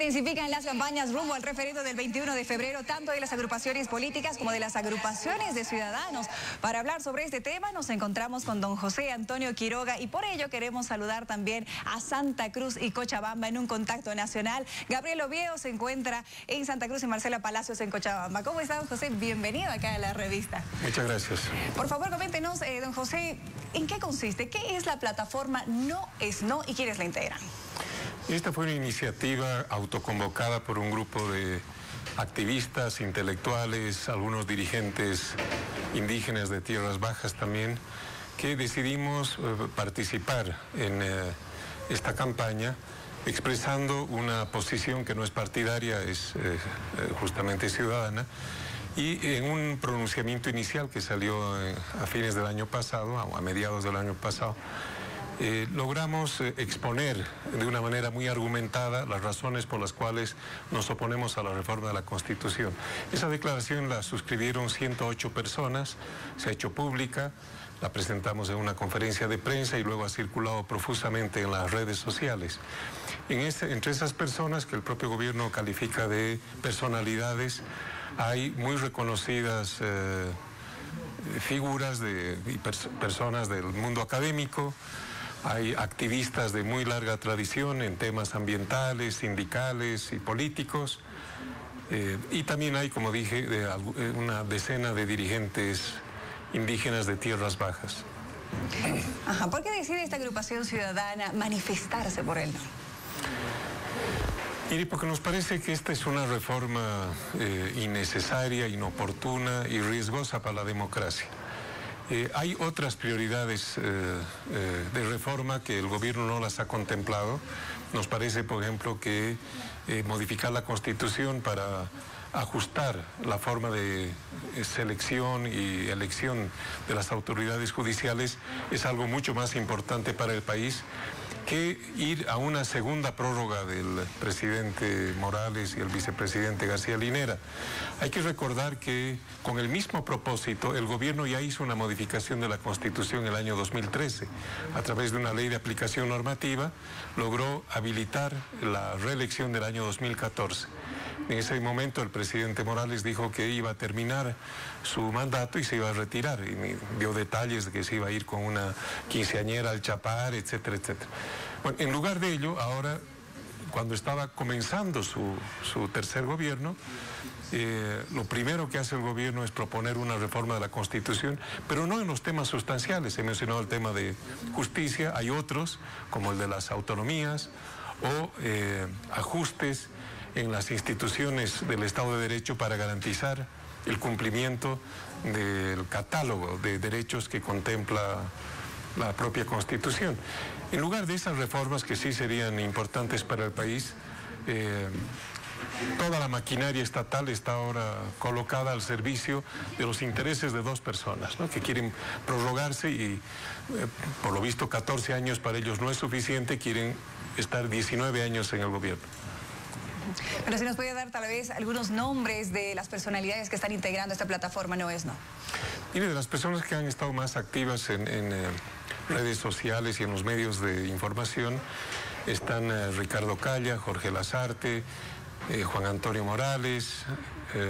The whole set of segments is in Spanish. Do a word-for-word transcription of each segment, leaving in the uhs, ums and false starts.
intensifican las campañas rumbo al referendo del veintiuno de febrero, tanto de las agrupaciones políticas como de las agrupaciones de ciudadanos. Para hablar sobre este tema nos encontramos con don José Antonio Quiroga y por ello queremos saludar también a Santa Cruz y Cochabamba en un contacto nacional. Gabriel Oviedo se encuentra en Santa Cruz y Marcela Palacios en Cochabamba. ¿Cómo está, don José? Bienvenido acá a la revista. Muchas gracias. Por favor, coméntenos, eh, don José, ¿en qué consiste? ¿Qué es la plataforma No es No y quiénes la integran? Esta fue una iniciativa autoconvocada por un grupo de activistas, intelectuales, algunos dirigentes indígenas de tierras bajas también, que decidimos eh, participar en eh, esta campaña expresando una posición que no es partidaria, es eh, justamente ciudadana, y en un pronunciamiento inicial que salió eh, a fines del año pasado, a, a mediados del año pasado, Eh, logramos eh, exponer de una manera muy argumentada las razones por las cuales nos oponemos a la reforma de la Constitución. Esa declaración la suscribieron ciento ocho personas, se ha hecho pública, la presentamos en una conferencia de prensa y luego ha circulado profusamente en las redes sociales. En este, entre esas personas que el propio gobierno califica de personalidades, hay muy reconocidas eh, figuras de, y pers personas del mundo académico. Hay activistas de muy larga tradición en temas ambientales, sindicales y políticos. Eh, y también hay, como dije, de, una decena de dirigentes indígenas de tierras bajas. Ajá. ¿Por qué decide esta agrupación ciudadana manifestarse por él? Mire, porque nos parece que esta es una reforma eh, innecesaria, inoportuna y riesgosa para la democracia. Eh, hay otras prioridades eh, eh, de reforma que el gobierno no las ha contemplado. Nos parece, por ejemplo, que eh, modificar la Constitución para ajustar la forma de selección y elección de las autoridades judiciales es algo mucho más importante para el país que ir a una segunda prórroga del presidente Morales y el vicepresidente García Linera. Hay que recordar que con el mismo propósito el gobierno ya hizo una modificación de la Constitución en el año dos mil trece. A través de una ley de aplicación normativa logró habilitar la reelección del año dos mil catorce. En ese momento el presidente Morales dijo que iba a terminar su mandato y se iba a retirar. Y dio detalles de que se iba a ir con una quinceañera al Chapar, etcétera, etcétera. Bueno, en lugar de ello, ahora, cuando estaba comenzando su, su tercer gobierno, eh, lo primero que hace el gobierno es proponer una reforma de la Constitución, pero no en los temas sustanciales. He mencionado el tema de justicia, hay otros, como el de las autonomías, o eh, ajustes en las instituciones del Estado de Derecho para garantizar el cumplimiento del catálogo de derechos que contempla la propia Constitución. En lugar de esas reformas que sí serían importantes para el país, eh, toda la maquinaria estatal está ahora colocada al servicio de los intereses de dos personas, ¿no?, que quieren prorrogarse y, eh, por lo visto, catorce años para ellos no es suficiente, quieren estar diecinueve años en el gobierno. Pero si nos puede dar tal vez algunos nombres de las personalidades que están integrando esta plataforma No es No. Mire, de las personas que han estado más activas en, en eh, redes sociales y en los medios de información están eh, Ricardo Calla, Jorge Lazarte, eh, Juan Antonio Morales, eh,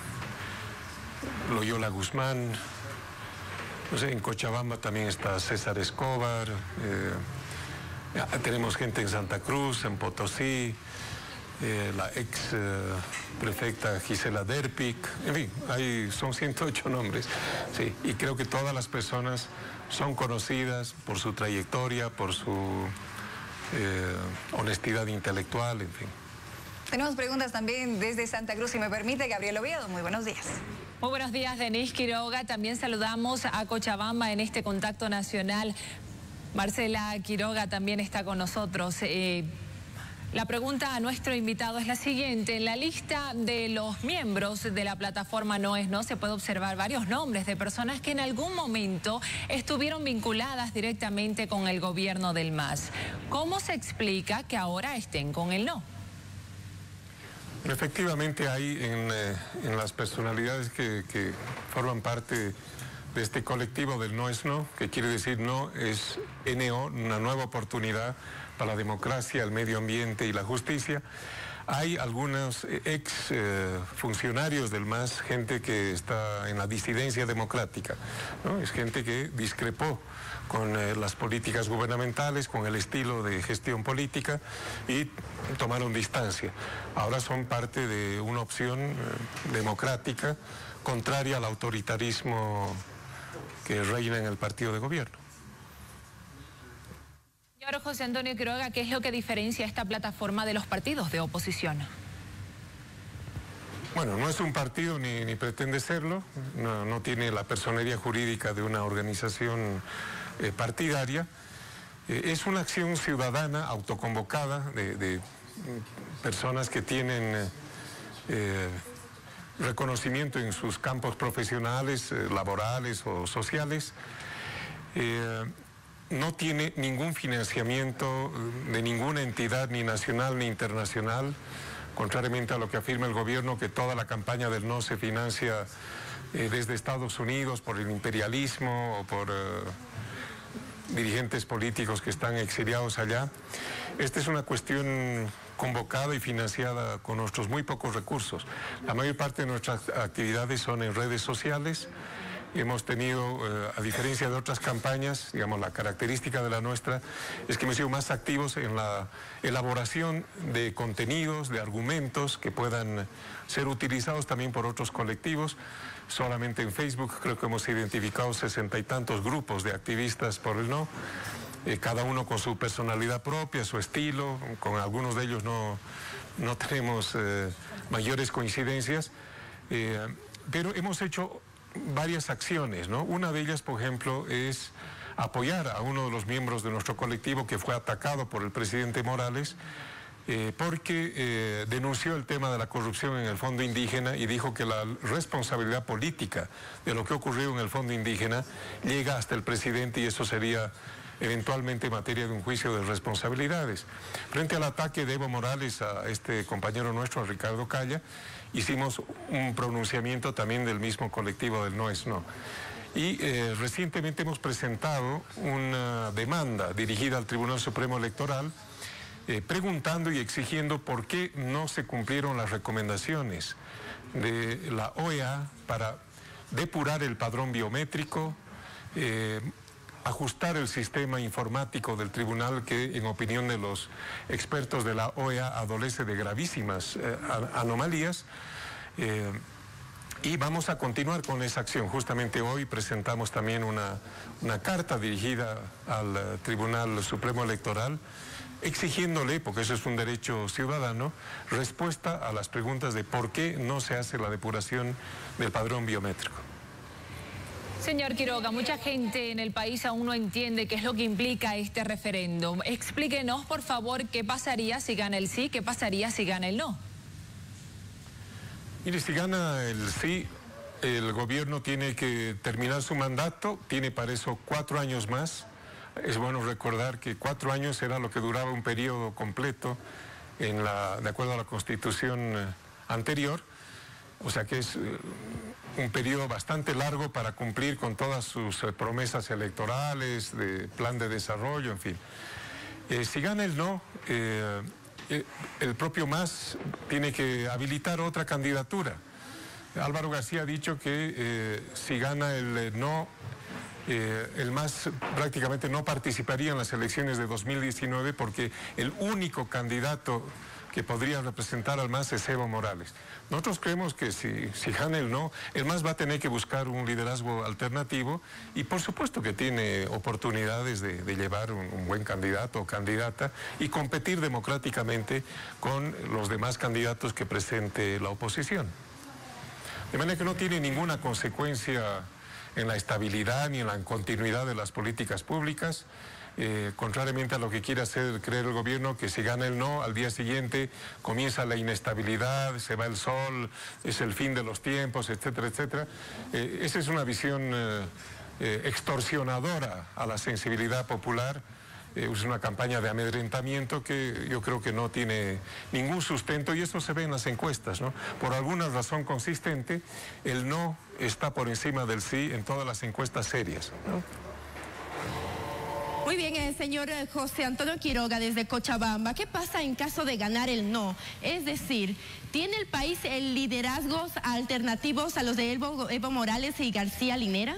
Loyola Guzmán, no sé, en Cochabamba también está César Escobar, eh, tenemos gente en Santa Cruz, en Potosí, Eh, la ex eh, prefecta Gisela Derpic, en fin, hay, son ciento ocho nombres, sí, y creo que todas las personas son conocidas por su trayectoria, por su eh, honestidad intelectual, en fin. Tenemos preguntas también desde Santa Cruz, si me permite, Gabriel Oviedo. Muy buenos días. Muy buenos días, Denise Quiroga. También saludamos a Cochabamba en este contacto nacional. Marcela Quiroga también está con nosotros. Eh, La pregunta a nuestro invitado es la siguiente. En la lista de los miembros de la plataforma No es No se puede observar varios nombres de personas que en algún momento estuvieron vinculadas directamente con el gobierno del M A S. ¿Cómo se explica que ahora estén con el no? Efectivamente hay en, eh, en las personalidades que, que forman parte de este colectivo del No es No, que quiere decir no es N O, una nueva oportunidad para la democracia, el medio ambiente y la justicia. Hay algunos ex eh, funcionarios del M A S, gente que está en la disidencia democrática, ¿no? Es gente que discrepó con eh, las políticas gubernamentales, con el estilo de gestión política y tomaron distancia. Ahora son parte de una opción eh, democrática contraria al autoritarismo que reina en el partido de gobierno. Señor José Antonio Quiroga, ¿qué es lo que diferencia esta plataforma de los partidos de oposición? Bueno, no es un partido ni, ni pretende serlo, no, no tiene la personería jurídica de una organización eh, partidaria. Eh, es una acción ciudadana autoconvocada de, de personas que tienen eh, reconocimiento en sus campos profesionales, eh, laborales o sociales. Eh, no tiene ningún financiamiento de ninguna entidad, ni nacional ni internacional, contrariamente a lo que afirma el gobierno, que toda la campaña del no se financia eh, desde Estados Unidos por el imperialismo o por eh, dirigentes políticos que están exiliados allá. Esta es una cuestión convocada y financiada con nuestros muy pocos recursos. La mayor parte de nuestras actividades son en redes sociales. Hemos tenido, eh, a diferencia de otras campañas, digamos, la característica de la nuestra es que hemos sido más activos en la elaboración de contenidos, de argumentos que puedan ser utilizados también por otros colectivos. Solamente en Facebook creo que hemos identificado sesenta y tantos grupos de activistas por el no, eh, cada uno con su personalidad propia, su estilo, con algunos de ellos no, no tenemos eh, mayores coincidencias, eh, pero hemos hecho varias acciones, ¿no? Una de ellas, por ejemplo, es apoyar a uno de los miembros de nuestro colectivo que fue atacado por el presidente Morales eh, porque eh, denunció el tema de la corrupción en el Fondo Indígena y dijo que la responsabilidad política de lo que ocurrió en el Fondo Indígena llega hasta el presidente y eso sería eventualmente materia de un juicio de responsabilidades. Frente al ataque de Evo Morales a este compañero nuestro, a Ricardo Calla, hicimos un pronunciamiento también del mismo colectivo del No es No. Y eh, recientemente hemos presentado una demanda dirigida al Tribunal Supremo Electoral eh, preguntando y exigiendo por qué no se cumplieron las recomendaciones de la O E A para depurar el padrón biométrico, eh, ajustar el sistema informático del tribunal que, en opinión de los expertos de la O E A, adolece de gravísimas eh, anomalías. Eh, y vamos a continuar con esa acción. Justamente hoy presentamos también una, una carta dirigida al uh, Tribunal Supremo Electoral exigiéndole, porque eso es un derecho ciudadano, respuesta a las preguntas de por qué no se hace la depuración del padrón biométrico. Señor Quiroga, mucha gente en el país aún no entiende qué es lo que implica este referéndum. Explíquenos, por favor, qué pasaría si gana el sí, qué pasaría si gana el no. Mire, si gana el sí, el gobierno tiene que terminar su mandato, tiene para eso cuatro años más. Es bueno recordar que cuatro años era lo que duraba un periodo completo en la, de acuerdo a la Constitución anterior. O sea que es un periodo bastante largo para cumplir con todas sus promesas electorales, de plan de desarrollo, en fin. Eh, si gana el no, eh, el propio M A S tiene que habilitar otra candidatura. Álvaro García ha dicho que eh, si gana el no, eh, el M A S prácticamente no participaría en las elecciones de dos mil diecinueve porque el único candidato que podría representar al M A S es Evo Morales. Nosotros creemos que si, si gana el no, el M A S va a tener que buscar un liderazgo alternativo y por supuesto que tiene oportunidades de, de llevar un, un buen candidato o candidata y competir democráticamente con los demás candidatos que presente la oposición. De manera que no tiene ninguna consecuencia en la estabilidad ni en la continuidad de las políticas públicas. Eh, contrariamente a lo que quiere hacer creer el gobierno, que si gana el no, al día siguiente comienza la inestabilidad, se va el sol, es el fin de los tiempos, etcétera, etcétera. Eh, esa es una visión eh, eh, extorsionadora a la sensibilidad popular. Eh, es una campaña de amedrentamiento que yo creo que no tiene ningún sustento y eso se ve en las encuestas, ¿no? Por alguna razón consistente, el no está por encima del sí en todas las encuestas serias, ¿no? Muy bien, eh, señor José Antonio Quiroga, desde Cochabamba, ¿qué pasa en caso de ganar el no? Es decir, ¿tiene el país el liderazgos alternativos a los de Evo, Evo Morales y García Linera?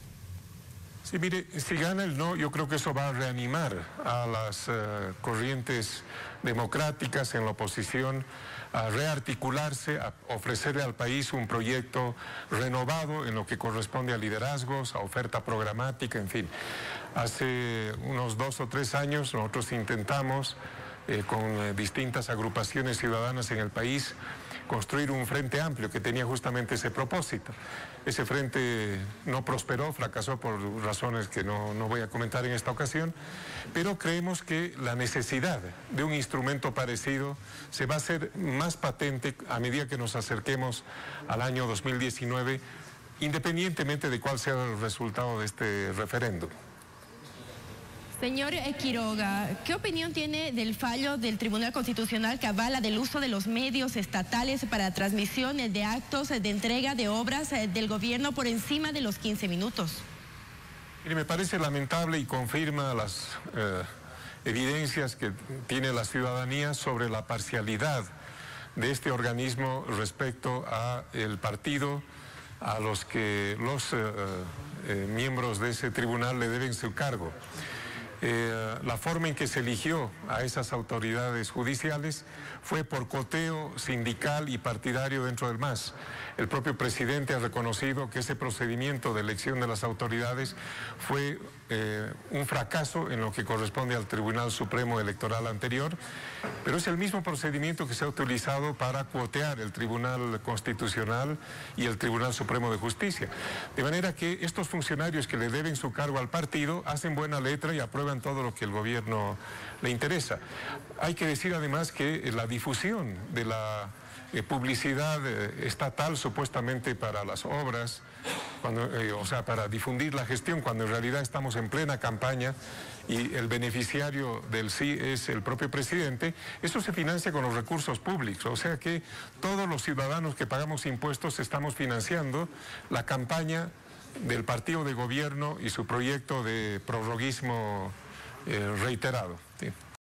Sí, mire, si gana el no, yo creo que eso va a reanimar a las uh, corrientes democráticas en la oposición, a rearticularse, a ofrecerle al país un proyecto renovado en lo que corresponde a liderazgos, a oferta programática, en fin. Hace unos dos o tres años nosotros intentamos, eh, con eh, distintas agrupaciones ciudadanas en el país, construir un frente amplio que tenía justamente ese propósito. Ese frente no prosperó, fracasó por razones que no, no voy a comentar en esta ocasión, pero creemos que la necesidad de un instrumento parecido se va a hacer más patente a medida que nos acerquemos al año dos mil diecinueve, independientemente de cuál sea el resultado de este referéndum. Señor Quiroga, ¿qué opinión tiene del fallo del Tribunal Constitucional que avala del uso de los medios estatales para transmisión de actos de entrega de obras del gobierno por encima de los quince minutos? Mire, me parece lamentable y confirma las eh, evidencias que tiene la ciudadanía sobre la parcialidad de este organismo respecto a el partido a los que los eh, eh, miembros de ese tribunal le deben su cargo. Eh, la forma en que se eligió a esas autoridades judiciales fue por coteo sindical y partidario dentro del M A S. El propio presidente ha reconocido que ese procedimiento de elección de las autoridades fue eh, un fracaso en lo que corresponde al Tribunal Supremo Electoral anterior, pero es el mismo procedimiento que se ha utilizado para cuotear el Tribunal Constitucional y el Tribunal Supremo de Justicia. De manera que estos funcionarios que le deben su cargo al partido hacen buena letra y aprueban todo lo que el gobierno le interesa. Hay que decir además que la difusión de la eh, publicidad eh, estatal supuestamente para las obras, cuando, eh, o sea, para difundir la gestión, cuando en realidad estamos en plena campaña y el beneficiario del sí es el propio presidente, eso se financia con los recursos públicos, o sea que todos los ciudadanos que pagamos impuestos estamos financiando la campaña del partido de gobierno y su proyecto de prorroguismo eh, reiterado. ¿Sí?